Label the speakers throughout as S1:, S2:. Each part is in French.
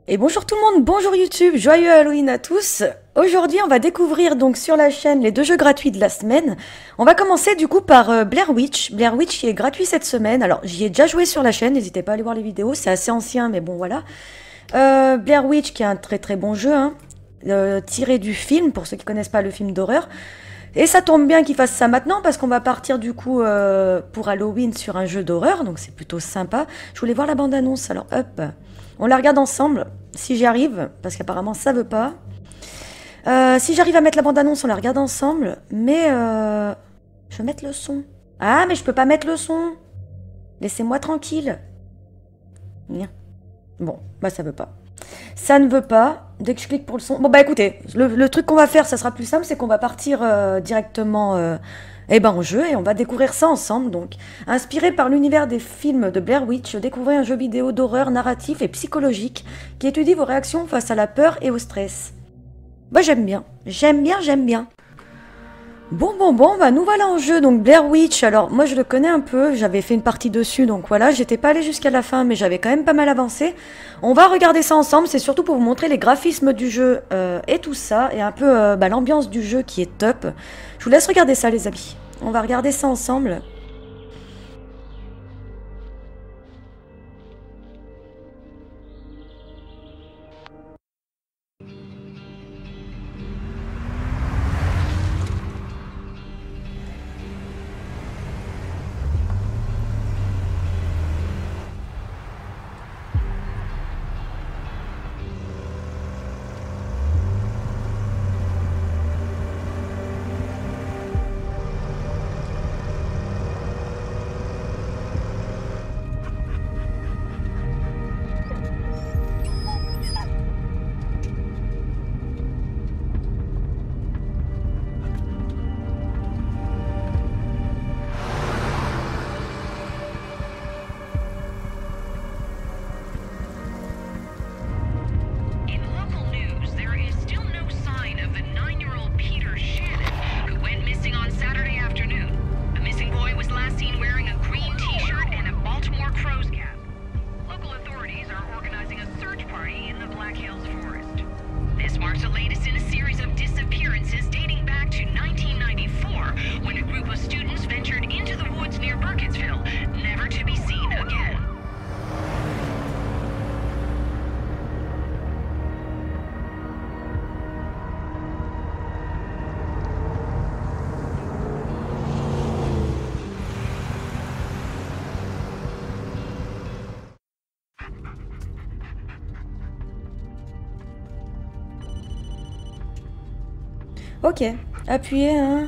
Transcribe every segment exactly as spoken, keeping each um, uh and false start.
S1: Et bonjour tout le monde, bonjour YouTube, joyeux Halloween à tous. Aujourd'hui on va découvrir donc sur la chaîne les deux jeux gratuits de la semaine. On va commencer du coup par euh, Blair Witch. Blair Witch qui est gratuit cette semaine. Alors j'y ai déjà joué sur la chaîne, n'hésitez pas à aller voir les vidéos, c'est assez ancien mais bon voilà. Euh, Blair Witch qui est un très très bon jeu, hein, euh, tiré du film pour ceux qui connaissent pas le film d'horreur. Et ça tombe bien qu'ils fassent ça maintenant parce qu'on va partir du coup euh, pour Halloween sur un jeu d'horreur, donc c'est plutôt sympa. Je voulais voir la bande-annonce, alors hop, on la regarde ensemble, si j'y arrive, parce qu'apparemment ça veut pas. Euh, si j'arrive à mettre la bande-annonce, on la regarde ensemble, mais euh, je vais mettre le son. Ah, mais je peux pas mettre le son. Laissez-moi tranquille. Bon, bah ça veut pas. Ça ne veut pas. Dès que je clique pour le son... Bon bah écoutez, le, le truc qu'on va faire, ça sera plus simple, c'est qu'on va partir euh, directement euh, eh ben, en jeu et on va découvrir ça ensemble. Donc, inspiré par l'univers des films de Blair Witch, découvrez un jeu vidéo d'horreur narratif et psychologique qui étudie vos réactions face à la peur et au stress. Bah j'aime bien, j'aime bien, j'aime bien. Bon, bon, bon, bah nous voilà en jeu, donc Blair Witch, alors moi je le connais un peu, j'avais fait une partie dessus, donc voilà, j'étais pas allée jusqu'à la fin, mais j'avais quand même pas mal avancé. On va regarder ça ensemble, c'est surtout pour vous montrer les graphismes du jeu euh, et tout ça, et un peu euh, bah, l'ambiance du jeu qui est top. Je vous laisse regarder ça les amis, on va regarder ça ensemble. Ok, appuyez un...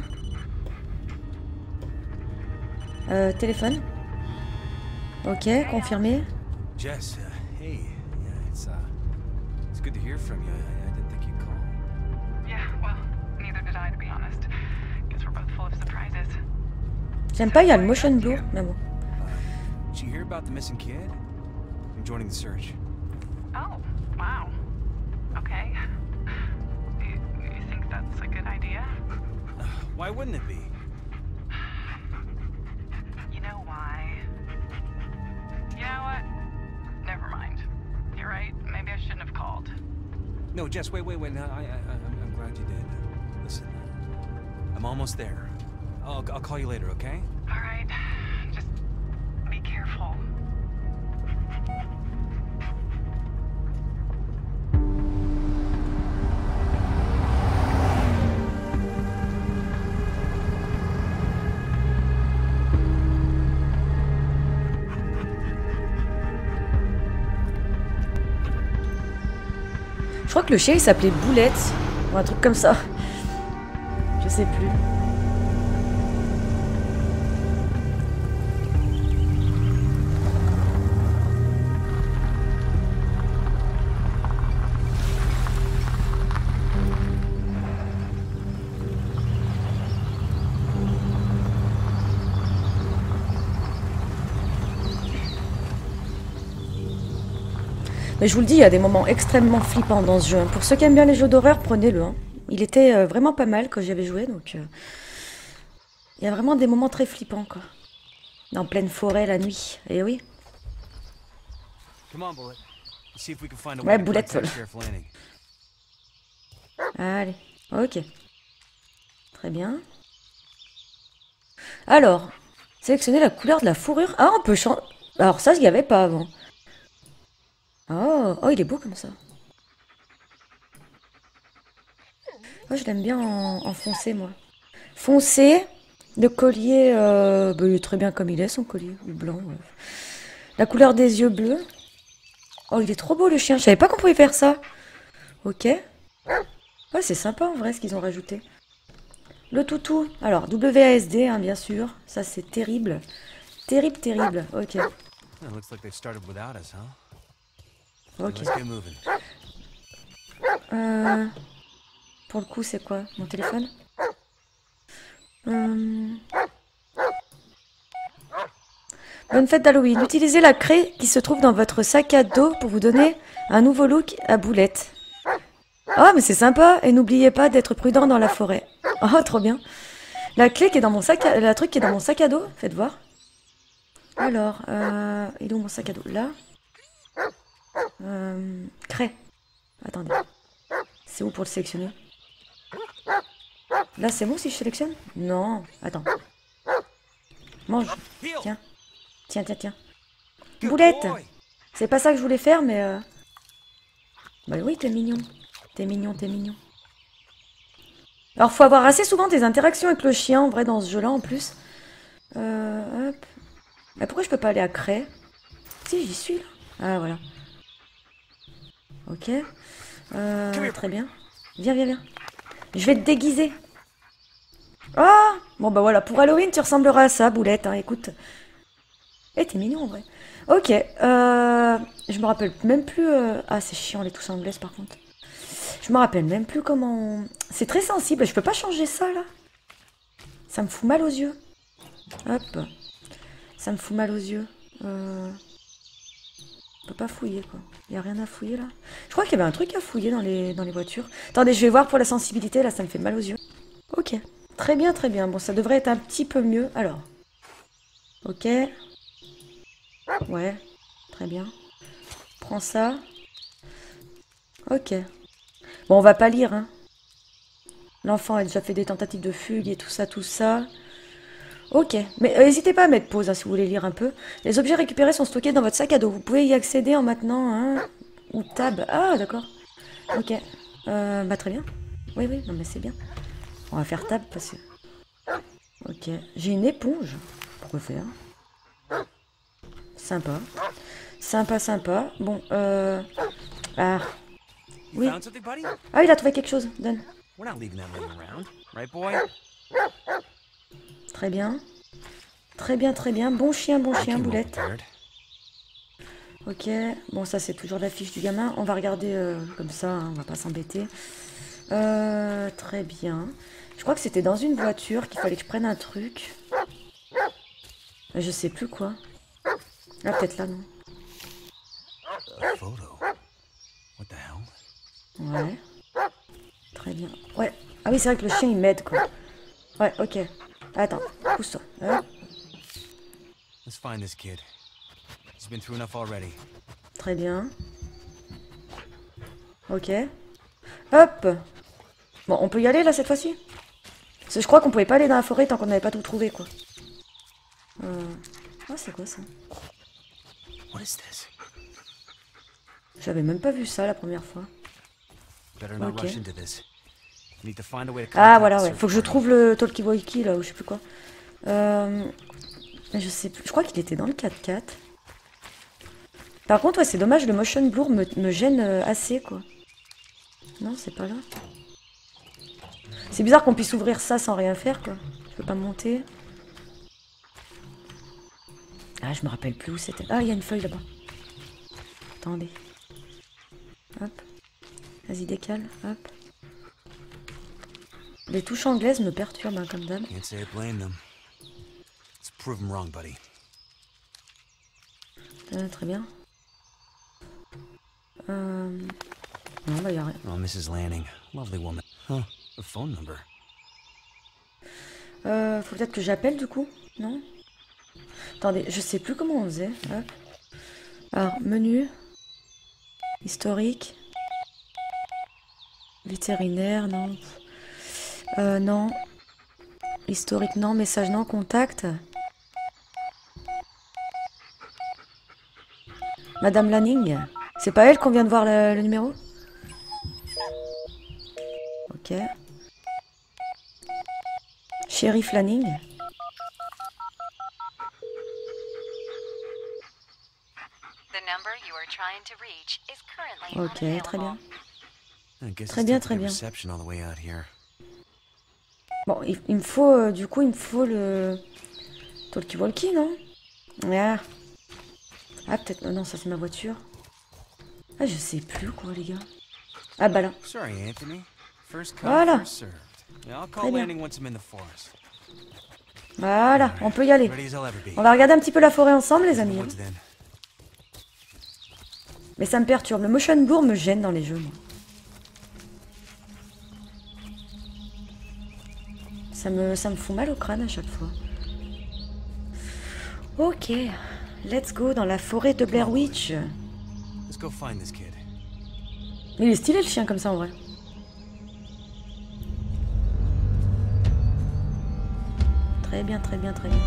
S1: Euh, téléphone. Ok, confirmé.
S2: Jess, uh, hey, yeah, it's uh, it's good to hear from you. I, I didn't think you'd call.
S3: Yeah, well, neither did I, to be honest. Guess we're both full of surprises.
S1: J'aime pas, il y a le motion blur, mais bon.
S2: Uh, did you hear about the missing kid? I'm joining the search.
S3: Oh, wow. Okay. You, you think that's a good idea?
S2: Uh, why wouldn't it be?
S3: You know why? You know what? Never mind. You're right. Maybe I shouldn't have called.
S2: No, Jess, wait, wait, wait. No, I, I, I'm, I'm glad you did. Listen, I'm almost there. I'll, I'll call you later, okay?
S3: All right. Just be careful.
S1: Je crois que le chien il s'appelait Boulette, ou un truc comme ça. Je sais plus. Mais je vous le dis, il y a des moments extrêmement flippants dans ce jeu. Pour ceux qui aiment bien les jeux d'horreur, prenez-le. Hein. Il était euh, vraiment pas mal quand j'y avais joué, donc... Euh, il y a vraiment des moments très flippants, quoi. En pleine forêt, la nuit. Et oui.
S2: Come on, Bullet. See if we can find a
S1: Ouais,
S2: way to
S1: boulette.
S2: contact Sheriff Lanning.
S1: Allez, ok. Très bien. Alors, sélectionnez la couleur de la fourrure. Ah, on peut changer. Alors ça, il n'y avait pas avant. Oh, oh, il est beau comme ça. Oh, je l'aime bien en, en foncé, moi. Foncé, le collier, euh, bah, il est très bien comme il est, son collier, ou blanc. Ouais. La couleur des yeux bleus. Oh, il est trop beau le chien, je savais pas qu'on pouvait faire ça. Ok. Ouais, c'est sympa en vrai ce qu'ils ont rajouté. Le toutou, alors W A S D, hein, bien sûr, ça c'est terrible. Terrible, terrible, ok.
S2: It looks like they started without us, huh?
S1: Ok.
S2: Let's get moving.
S1: Euh, pour le coup, c'est quoi? Mon téléphone? Euh, Bonne fête d'Halloween. Utilisez la craie qui se trouve dans votre sac à dos pour vous donner un nouveau look à boulette. Oh, mais c'est sympa. Et n'oubliez pas d'être prudent dans la forêt. Oh, trop bien. La clé qui est dans mon sac à... La truc qui est dans mon sac à dos. Faites voir. Alors, euh... il est où mon sac à dos? Là. Euh... Craie. Attendez. C'est où pour le sélectionner? Là, c'est bon si je sélectionne? Non. Attends. Mange. Tiens. Tiens, tiens, tiens. Boulette! C'est pas ça que je voulais faire, mais... Euh... Bah oui, t'es mignon. T'es mignon, t'es mignon. Alors, faut avoir assez souvent des interactions avec le chien, en vrai, dans ce jeu-là, en plus. Euh... Hop. Mais pourquoi je peux pas aller à Craie? Si, j'y suis, là. Ah, voilà. Ok. Euh... Très bien. Viens, viens, viens. Je vais te déguiser. Oh! Bon, bah voilà, pour Halloween, tu ressembleras à ça, Boulette, hein, écoute. Eh, t'es mignon, en vrai. Ok, euh... Je me rappelle même plus... Euh... Ah, c'est chiant, les touches anglaises, par contre. Je me rappelle même plus comment... C'est très sensible, je peux pas changer ça, là. Ça me fout mal aux yeux. Hop. Ça me fout mal aux yeux. Euh... On peut pas fouiller, quoi. Il y a rien à fouiller, là. Je crois qu'il y avait un truc à fouiller dans les, dans les voitures. Attendez, je vais voir pour la sensibilité, là, ça me fait mal aux yeux. Ok. Très bien, très bien. Bon, ça devrait être un petit peu mieux. Alors. Ok. Ouais. Très bien. Prends ça. Ok. Bon, on va pas lire, hein. L'enfant a déjà fait des tentatives de fugue et tout ça, tout ça. Ok. Mais n'hésitez pas à mettre pause, hein, si vous voulez lire un peu. Les objets récupérés sont stockés dans votre sac à dos. Vous pouvez y accéder en maintenant, hein. Ou tab. Ah, d'accord. Ok. Euh, bah, très bien. Oui, oui, non, mais c'est bien. On va faire tab parce que... Ok. J'ai une éponge. Pourquoi faire? Sympa. Sympa, sympa. Bon, euh... Ah. Oui.
S2: Found something, buddy?
S1: Ah, il a trouvé quelque chose. Donne.
S2: We're not leaving that laying around, right, boy?
S1: Très bien. Très bien, très bien. Bon chien, bon
S2: I
S1: chien,
S2: came
S1: Boulette.
S2: prepared.
S1: Ok. Bon, ça, c'est toujours la fiche du gamin. On va regarder euh, comme ça, hein, on va pas s'embêter. Euh, très bien. Je crois que c'était dans une voiture qu'il fallait que je prenne un truc. Je sais plus quoi. Ah, peut-être là, non.
S2: A photo. What the hell?
S1: Ouais. Très bien. Ouais. Ah oui, c'est vrai que le chien, il m'aide, quoi. Ouais, ok. Attends, pousse-toi. Hop.
S2: Let's find this kid. He's been through enough already.
S1: Très bien. Ok. Hop. Bon, on peut y aller, là, cette fois-ci? Parce que je crois qu'on pouvait pas aller dans la forêt tant qu'on n'avait pas tout trouvé, quoi. Euh... Ah, c'est quoi, ça?
S2: What is this?
S1: J'avais même pas vu ça la première fois.
S2: Better not
S1: Ok.
S2: rush into this. We need to find a way to
S1: Ah,
S2: contact
S1: voilà,
S2: the
S1: ouais.
S2: search
S1: Faut que je
S2: party.
S1: trouve le talkie-walkie, là, ou je sais plus quoi. Euh... Mais je sais plus. Je crois qu'il était dans le quatre-quatre. Par contre, ouais, c'est dommage, le motion blur me, me gêne euh, assez, quoi. Non, c'est pas là. C'est bizarre qu'on puisse ouvrir ça sans rien faire, quoi. Je peux pas monter. Ah, je me rappelle plus où c'était. Ah, il y a une feuille là-bas. Attendez. Hop. Vas-y, décale. Hop. Les touches anglaises me perturbent, hein, comme d'hab.
S2: Can't say I blame them. Let's prove them wrong, buddy.
S1: Euh, très bien. Euh... Non, bah, y a rien.
S2: Oh, missus Lanning. Lovely woman. Huh. A phone number.
S1: Euh, faut peut-être que j'appelle, du coup. Non? Attendez, je sais plus comment on faisait. Hop. Alors, menu. Historique. Vétérinaire, non. Euh, non. Historique, non. Message, non. Contact. Madame Lanning. C'est pas elle qu'on vient de voir le, le numéro? Ok. Sheriff Lanning. Ok, très bien. Très bien, très bien. Bon, il, il me faut, euh, du coup, il me faut le... Talkie-walkie, non? Ah, ah peut-être... Non, ça c'est ma voiture. Ah, je sais plus, quoi, les gars. Ah, bah là. Voilà. Très bien. Voilà, on peut y aller. On va regarder un petit peu la forêt ensemble, les amis. Mais ça me perturbe. Le motion blur me gêne dans les jeux, moi. Ça me, ça me fout mal au crâne à chaque fois. Ok. Let's go dans la forêt de Blair Witch. Il est stylé le chien comme ça en vrai. Très bien, très bien, très bien.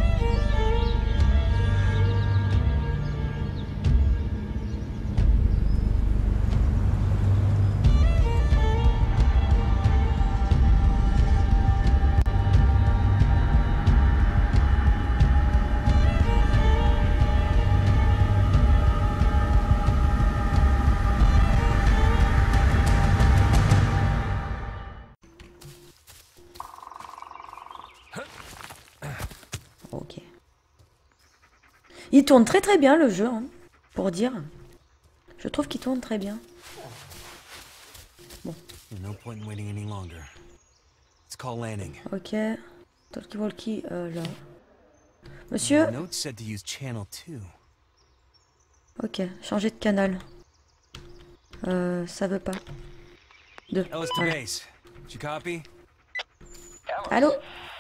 S1: Ok. Il tourne très très bien le jeu, hein, pour dire. Je trouve qu'il tourne très bien. Bon. Ok. Talkie walkie, euh, là. Monsieur. Ok, changer de canal. Euh, ça veut pas. Deux. Voilà. Allô?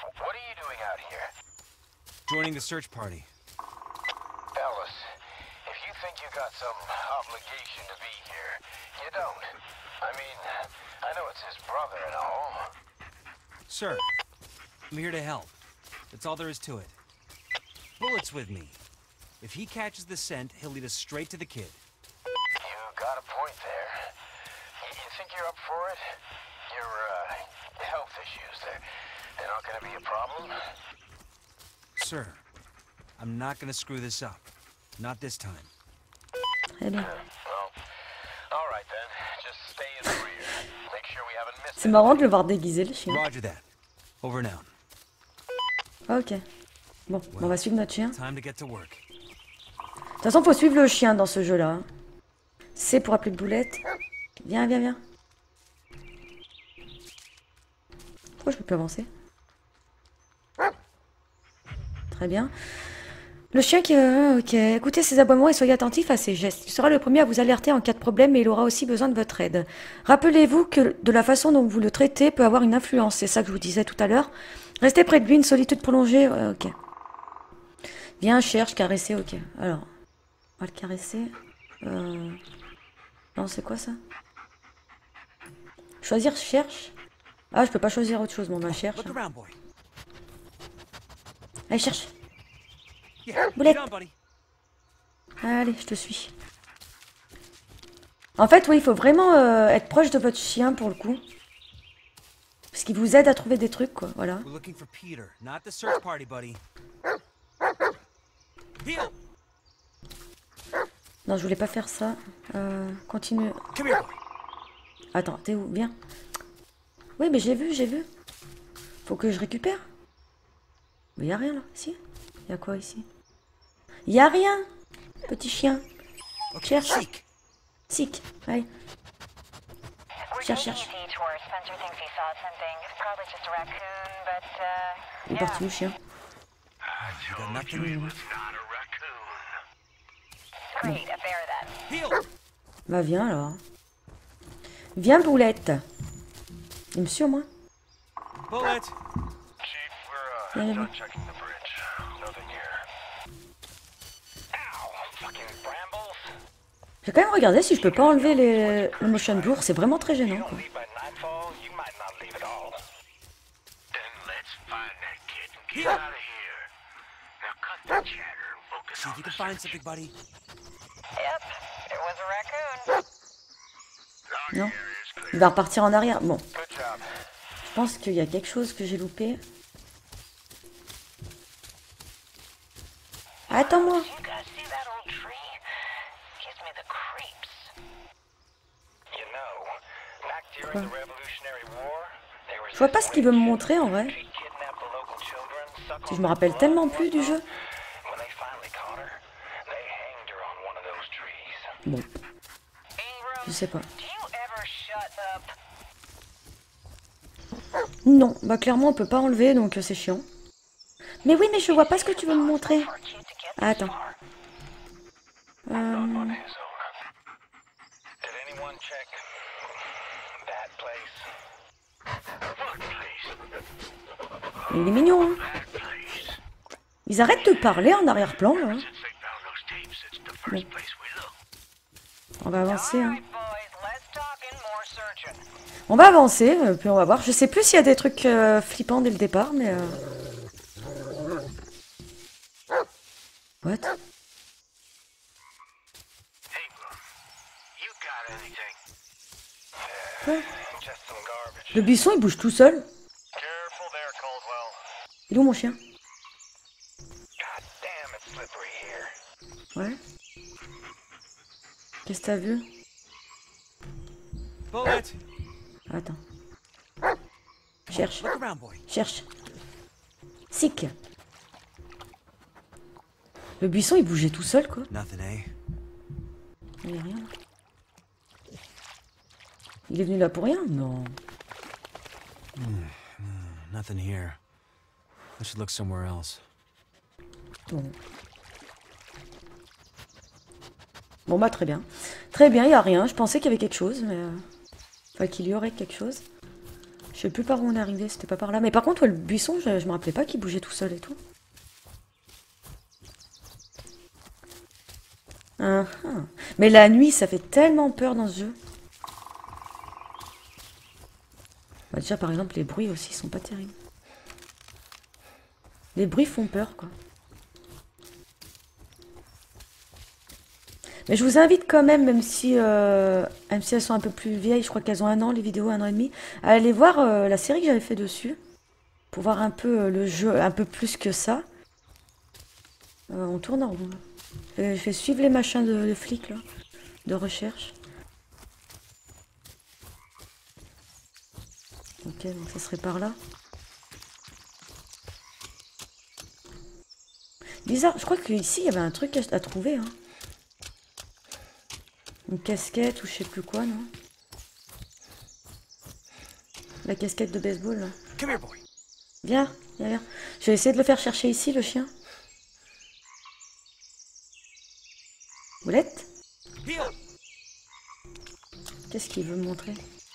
S2: Joining the search party.
S4: Ellis, if you think you got some obligation to be here, you don't. I mean, I know it's his brother and all.
S2: Sir, I'm here to help. That's all there is to it. Bullet's with me. If he catches the scent, he'll lead us straight to the kid.
S4: You got a point there. You, you think you're up for it? Your, uh, health issues, they're, they're not gonna be a problem?
S2: Sir, I'm not gonna screw this up. Not this time.
S1: Très bien.
S4: Well, all right then. Just stay in the rear. Make sure we haven't missed.
S1: C'est marrant de le voir déguisé le chien.
S2: Roger that. Over now.
S1: Ok. Bon, on va suivre notre chien.
S2: Time to get to work.
S1: De toute façon, faut suivre le chien dans ce jeu-là. C'est pour appeler Boulette. Viens, viens, viens. Pourquoi je peux plus avancer? Très bien. Le chien qui... Euh, ok. Écoutez ses aboiements et soyez attentifs à ses gestes. Il sera le premier à vous alerter en cas de problème et il aura aussi besoin de votre aide. Rappelez-vous que de la façon dont vous le traitez peut avoir une influence. C'est ça que je vous disais tout à l'heure. Restez près de lui, une solitude prolongée. Euh, ok. Viens, cherche, caresser. Ok. Alors, on va le caresser. Euh... Non, c'est quoi ça? Choisir, cherche. Ah, je peux pas choisir autre chose. Bon, bah, cherche. Allez, cherche. Boulette. Allez, je te suis. En fait, oui, il faut vraiment euh, être proche de votre chien pour le coup. Parce qu'il vous aide à trouver des trucs, quoi. Voilà. Non, je voulais pas faire ça. Euh, continue. Attends, t'es où? Viens. Oui, mais j'ai vu, j'ai vu. Faut que je récupère. Mais y a rien là, si? Y a quoi ici? Y a rien, petit chien. Cherche. Sick. Allez. Cherche, cherche. Il est parti où, chien? Bon. Bah viens alors. Viens, Boulette. Il me suit au moins. Viens, viens. vais quand même regarder si je peux pas enlever les... le motion blur. C'est vraiment très gênant, quoi.
S4: Leave by nightfall, you might not leave at all. Then let's find that kid and get out of here. Now cut that chatter and focus
S2: See if you can find something, buddy.
S3: Yep, it was a raccoon.
S1: Non. Il va repartir en arrière. Bon.
S4: Good job.
S1: Je pense qu'il y a quelque chose que j'ai loupé. Attends-moi.
S3: You guys see that old tree? Gives me the creeps.
S4: You know, back during the Revolutionary War, there was
S1: Je vois pas ce qu'il veut me montrer en vrai.
S4: she kidnapped the local children, sucked
S1: Je me rappelle tellement plus du jeu.
S4: when they finally caught her, they hanged her on one of those trees.
S1: Bon,
S3: Ingram,
S1: je sais pas.
S3: do you ever shut up?
S1: Non, bah clairement on peut pas enlever donc euh, c'est chiant. Mais oui, mais je vois pas ce que tu veux me montrer.
S3: For a kid to get
S1: Ah, attends. Euh...
S4: On his own. Did anyone check that place? What place?
S1: Il est mignon, hein.
S4: That place.
S1: Ils arrêtent de parler en arrière-plan là.
S4: Since they found those tapes, it's the first place we looked.
S1: On va avancer, hein.
S3: Alright, boys, let's talk and more searching.
S1: On va avancer, euh, puis on va voir. Je sais plus s'il y a des trucs euh, flippants dès le départ, mais... Euh... What?
S4: Ingram, you got anything?
S1: Quoi?
S4: Just some garbage.
S1: Le buisson il bouge tout seul.
S4: Careful there, Caldwell.
S1: Il est où mon chien?
S4: God damn, it's slippery here.
S1: Ouais. Qu'est-ce que t'as vu?
S2: Bullet!
S1: Attends. Cherche,
S2: Look around, boy.
S1: cherche. Sick. Le buisson il bougeait tout seul quoi.
S2: Nothing, eh?
S1: Il y a rien. Il est venu là pour rien? Non.
S2: Nothing here. I should look somewhere else.
S1: Bon. Bon bah très bien. Très bien, il y a rien. Je pensais qu'il y avait quelque chose, mais... euh, Enfin qu'il y aurait quelque chose. Je sais plus par où on est arrivé, c'était pas par là. Mais par contre, ouais, le buisson, je, je me rappelais pas qu'il bougeait tout seul et tout. Ah, ah. Mais la nuit, ça fait tellement peur dans ce jeu. Bah déjà, par exemple, les bruits aussi sont pas terribles. Les bruits font peur, quoi. Mais je vous invite quand même, même si, euh, même si elles sont un peu plus vieilles, je crois qu'elles ont un an, les vidéos, un an et demi, à aller voir euh, la série que j'avais fait dessus. Pour voir un peu euh, le jeu, un peu plus que ça. Euh, on tourne en rond, là. Je fais suivre les machins de, de flics, là. De recherche. Ok, donc ça serait par là. Bizarre, je crois qu'ici, il y avait un truc à, à trouver, hein. Une casquette ou je sais plus quoi, non? La casquette de baseball, là.
S2: Come here, boy.
S1: Viens, viens, viens. Je vais essayer de le faire chercher ici, le chien. Boulette?
S2: Heel!
S1: Qu'est-ce qu'il veut me montrer?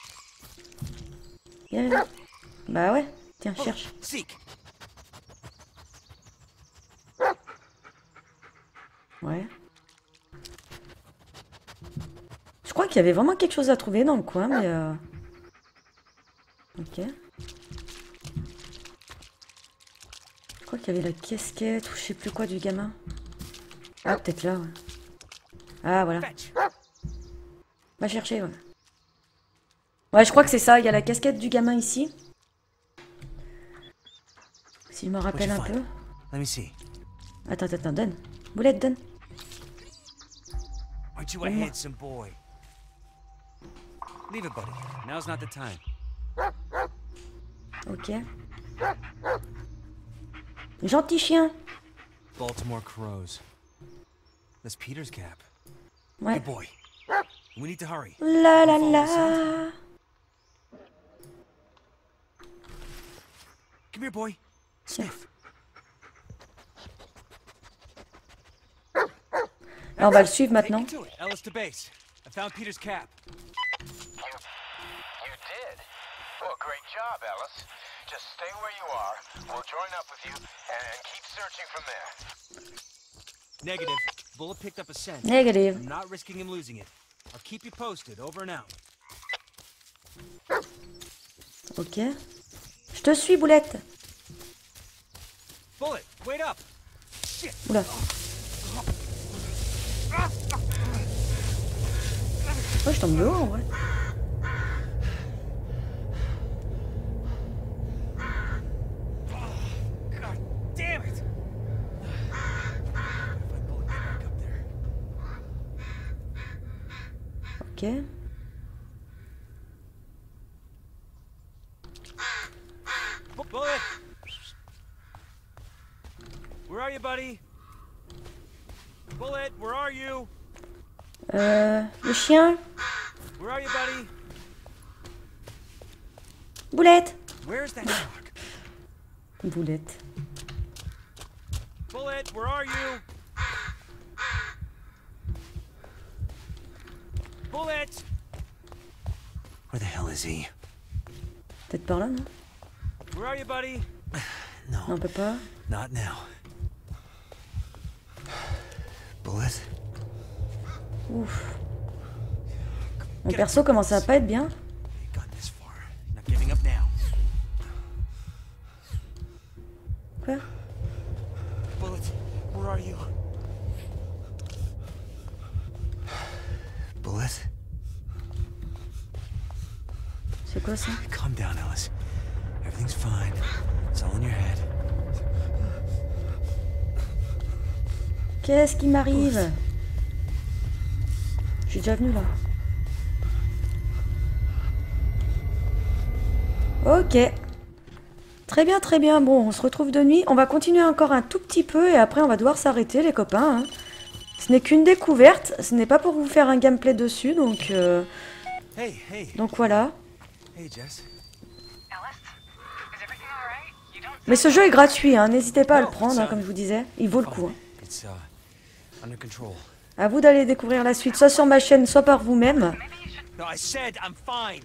S1: Viens, viens. Bah ouais, tiens, cherche.
S2: Seek!
S1: Ouais. Je crois qu'il y avait vraiment quelque chose à trouver dans le coin, mais... Euh... Ok. Je crois qu'il y avait la casquette ou je sais plus quoi du gamin. Ah, peut-être là, ouais. Ah, voilà.
S2: Fetch!
S1: Va chercher, ouais. Ouais, je crois que c'est ça. Il y a la casquette du gamin ici. Si je me rappelle un peu.
S2: Let me see.
S1: Attends, attends, donne. Boulette, donne.
S2: Aren't you a handsome boy? Leave it, buddy. Now's not the time.
S1: Ok. Gentil chien.
S2: Baltimore crows. That's Peter's cap.
S1: Ouais.
S2: Good boy. We need to hurry.
S1: La la la.
S2: Come here, boy. Sniff.
S1: Là, on va le suivre
S2: Take
S1: maintenant.
S2: me to it. Ellis to base. I found Peter's cap.
S4: You, you did? Well, great job, Ellis. Just stay where you are. We'll join up with you and keep searching from there.
S2: Negative. Bullet picked up a scent.
S1: Négative.
S2: I'm not risking him losing it. I'll keep you posted. Over and out.
S1: Ok. Je te suis, Boulette.
S2: Bullet, wait up. Shit.
S1: Oula. Oh, je tombe de haut, en vrai.
S2: God damn it. If I bullet get back up there.
S1: Ok.
S2: Bu- Bullet. Where are you, buddy? Bullet, where are you?
S1: Euh, le chien.
S2: Where are you, buddy?
S1: Boulette.
S2: Where's that dog?
S1: Boulette.
S2: Bullet, where are you? Bullet! Where the hell is he?
S1: Peut-être par là, non?
S2: Where are you, buddy?
S1: Non, on
S2: No,
S1: peut pas.
S2: not now. Bullet?
S1: Ouf. Mon perso commence à pas être bien.
S2: You got this far. Not giving up now.
S1: Quoi?
S2: Bullet, where are you? Bullet?
S1: C'est quoi ça?
S2: Calm down, Alice. Everything's fine. It's all in your head.
S1: Qu'est-ce qui m'arrive? Je suis déjà venu là. Ok. Très bien, très bien. Bon, on se retrouve de nuit. On va continuer encore un tout petit peu et après on va devoir s'arrêter, les copains. Hein. Ce n'est qu'une découverte. Ce n'est pas pour vous faire un gameplay dessus, donc... Euh...
S2: Hey, hey.
S1: Donc voilà.
S2: Hey, Jess.
S3: Alice, is everything all right? You don't
S1: Mais ce jeu est gratuit, hein. N'hésitez pas à le prendre, hein, comme je vous disais. Il vaut le coup. Hein.
S2: It's uh under control.
S1: À vous d'aller découvrir la suite, soit sur ma chaîne, soit par vous-même.
S3: maybe you should.
S2: No, I said I'm fine.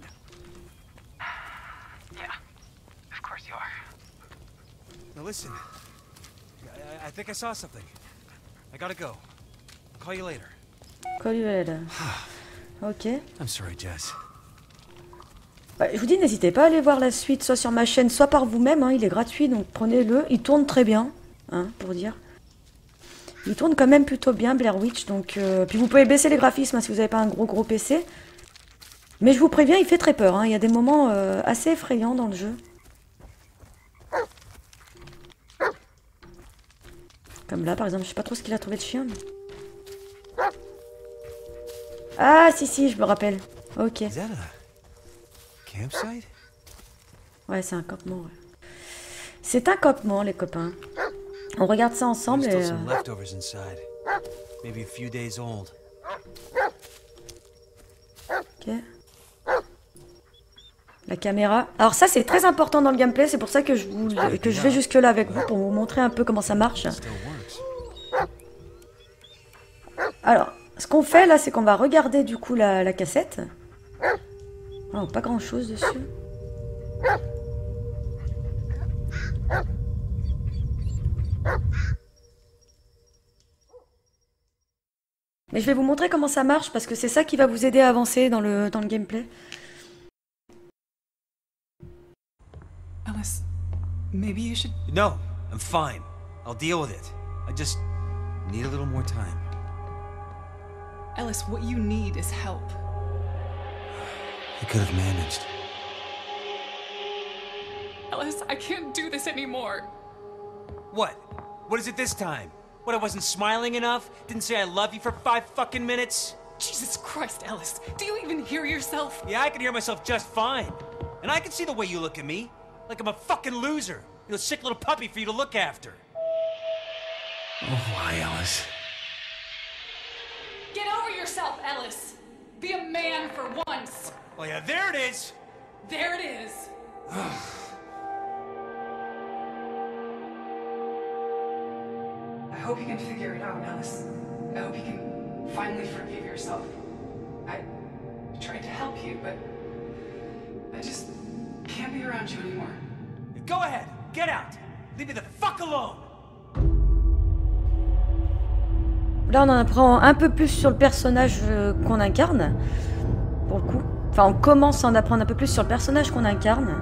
S3: Yeah, of course you are.
S2: Now listen. I, I think I saw something. I gotta go. I'll call you later.
S1: Coluel. Ok.
S2: I'm sorry, Jess.
S1: Bah, je vous dis, n'hésitez pas à aller voir la suite, soit sur ma chaîne, soit par vous-même. Hein. Il est gratuit, donc prenez-le. Il tourne très bien, hein, pour dire. Il tourne quand même plutôt bien, Blair Witch. Donc, euh... Puis vous pouvez baisser les graphismes hein, si vous n'avez pas un gros gros P C. Mais je vous préviens, il fait très peur. Hein. Il y a des moments euh, assez effrayants dans le jeu. Comme là, par exemple, je sais pas trop ce qu'il a trouvé de chien. Mais... Ah, si, si, je me rappelle. Ok.
S2: Is that a campsite?
S1: Ouais, c'est un campement. Ouais. C'est un campement, les copains. On regarde ça ensemble
S2: There's
S1: et...
S2: still
S1: euh,
S2: some leftovers inside. Maybe a few days old.
S1: Ok. La caméra. Alors ça, c'est très important dans le gameplay. C'est pour ça que je, vous... que je vais jusque-là avec vous, pour vous montrer un peu comment ça marche.
S2: Still works.
S1: Alors, ce qu'on fait là, c'est qu'on va regarder du coup la, la cassette. Oh, pas grand-chose dessus. Mais je vais vous montrer comment ça marche parce que c'est ça qui va vous aider à avancer dans le, dans le gameplay.
S5: Alice, maybe you should...
S2: No, I'm fine. I'll deal with it. I just need a little more time.
S5: Alice, what you need is help.
S2: I could have managed.
S5: Alice, I can't do this anymore.
S2: What? What is it this time? What, I wasn't smiling enough? Didn't say I love you for five fucking minutes?
S5: Jesus Christ, Alice, do you even hear yourself?
S2: Yeah, I can hear myself just fine. And I can see the way you look at me. Like I'm a fucking loser. You know, sick little puppy for you to look after. Oh, why, Alice?
S5: Get over yourself, Alice. Be a man for once.
S2: Oh, yeah, there it is.
S5: There it is. I hope you can figure it out, Alice. I hope you can finally forgive yourself. I tried to help you, but I just can't be around you anymore.
S2: Go ahead. Get out. Leave me the fuck alone.
S1: Là, on en apprend un peu plus sur le personnage euh, qu'on incarne. Pour le coup. Enfin, on commence à en apprendre un peu plus sur le personnage qu'on incarne.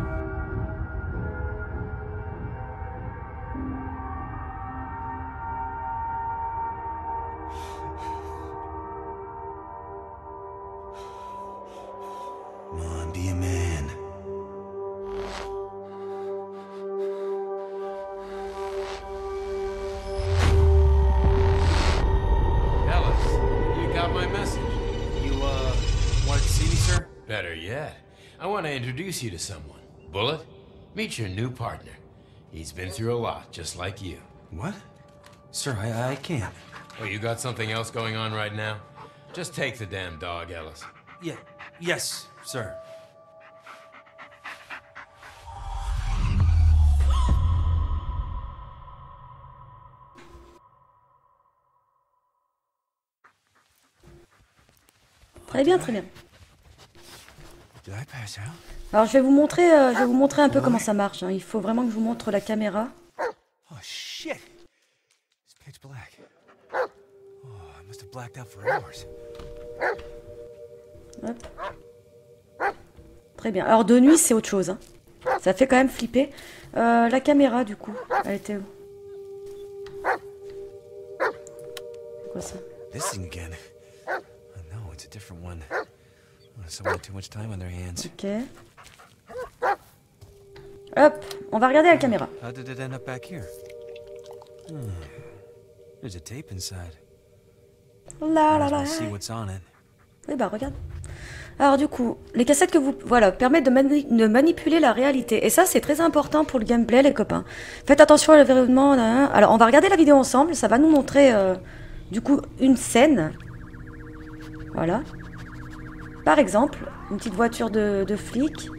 S2: Come on, be a man.
S6: Ellis, you got my message.
S2: You, uh, wanted to see me, sir?
S6: Better yet, I want to introduce you to someone. Bullet, meet your new partner. He's been through a lot, just like you.
S2: What? Sir, I, I can't.
S6: Oh, you got something else going on right now? Just take the damn dog, Ellis.
S2: Yeah, yes, sir.
S1: Très bien, très bien.
S2: Did I pass out?
S1: Alors, je vais vous montrer, euh, je vais vous montrer un peu comment ça marche. Hein. Il faut vraiment que je vous montre la caméra.
S2: Oh, shit! It's pitch black. Oh, I must have blacked out for hours.
S1: Hop. Très bien. Alors, de nuit, c'est autre chose. Hein. Ça fait quand même flipper. Euh, la caméra, du coup, elle était où? C'est quoi ça?
S2: This thing again. Oh, no, it's a different one. Oh, someone had too much time on their hands.
S1: Ok. Hop, on va regarder la caméra.
S2: How did it end up back here? Hmm. There's a tape inside.
S1: La
S2: Might
S1: la
S2: as
S1: la.
S2: well see what's on it.
S1: Oui, bah regarde. Alors du coup, les cassettes que vous... Voilà, permettent de, mani de manipuler la réalité. Et ça, c'est très important pour le gameplay, les copains. Faites attention à l'environnement. Alors, on va regarder la vidéo ensemble. Ça va nous montrer, euh, du coup, une scène. Voilà. Par exemple, une petite voiture de, de flic.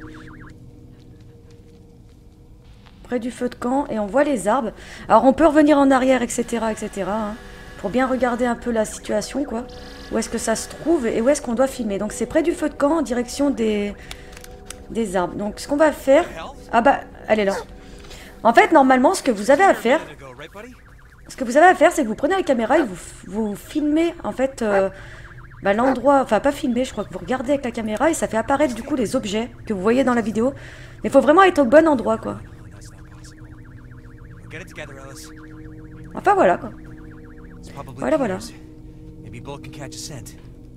S1: Près du feu de camp. Et on voit les arbres. Alors, on peut revenir en arrière, et cetera, et cetera. Hein, pour bien regarder un peu la situation, quoi. Où est-ce que ça se trouve et où est-ce qu'on doit filmer. Donc c'est près du feu de camp en direction des, des arbres. Donc ce qu'on va faire... Ah bah, elle est là. En fait, normalement, ce que vous avez à faire... Ce que vous avez à faire, c'est que vous prenez la caméra et vous, vous filmez, en fait, euh, bah, l'endroit... Enfin, pas filmer, je crois que vous regardez avec la caméra et ça fait apparaître, du coup, les objets que vous voyez dans la vidéo. Mais il faut vraiment être au bon endroit, quoi. Enfin, voilà, quoi. Voilà, voilà.
S2: Maybe Bullet can catch a scent.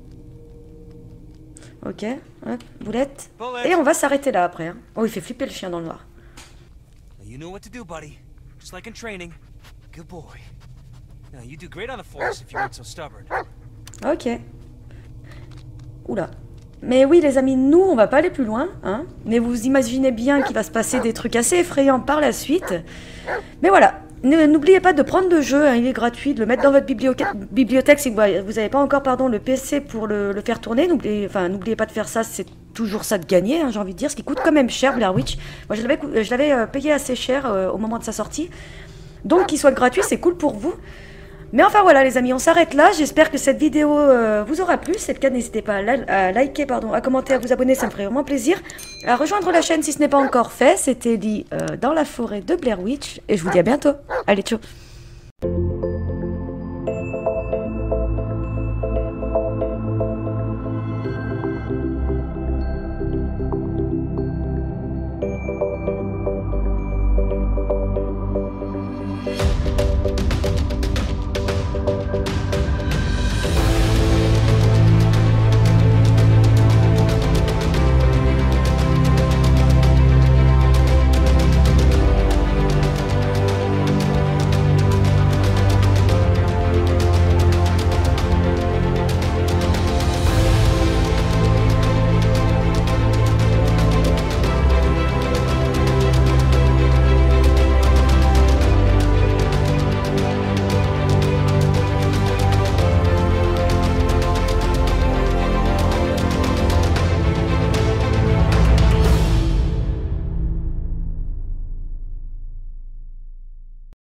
S1: Ok, hop, boulette. Et on va s'arrêter là après. Hein. Oh, il fait flipper le chien dans le noir.
S2: You know what to do, buddy. Just like in training. Good boy. Now you do great on the force if you weren't so stubborn.
S1: Ok. Oula. Mais oui, les amis, nous, on va pas aller plus loin. Hein. Mais vous imaginez bien qu'il va se passer des trucs assez effrayants par la suite. Mais voilà. N'oubliez pas de prendre le jeu, hein, il est gratuit, de le mettre dans votre bibliothèque si vous n'avez pas encore pardon, le P C pour le, le faire tourner. N'oubliez enfin, n'oubliez pas de faire ça, c'est toujours ça de gagner, hein, j'ai envie de dire, ce qui coûte quand même cher, Blair Witch. Moi, je l'avais, je l'avais euh, payé assez cher euh, au moment de sa sortie. Donc, qu'il soit gratuit, c'est cool pour vous. Mais enfin, voilà, les amis, on s'arrête là. J'espère que cette vidéo euh, vous aura plu. Si c'est le cas, n'hésitez pas à, li à liker, pardon, à commenter, à vous abonner, ça me ferait vraiment plaisir. À rejoindre la chaîne si ce n'est pas encore fait. C'était Ellie euh, dans la forêt de Blair Witch. Et je vous dis à bientôt. Allez, ciao.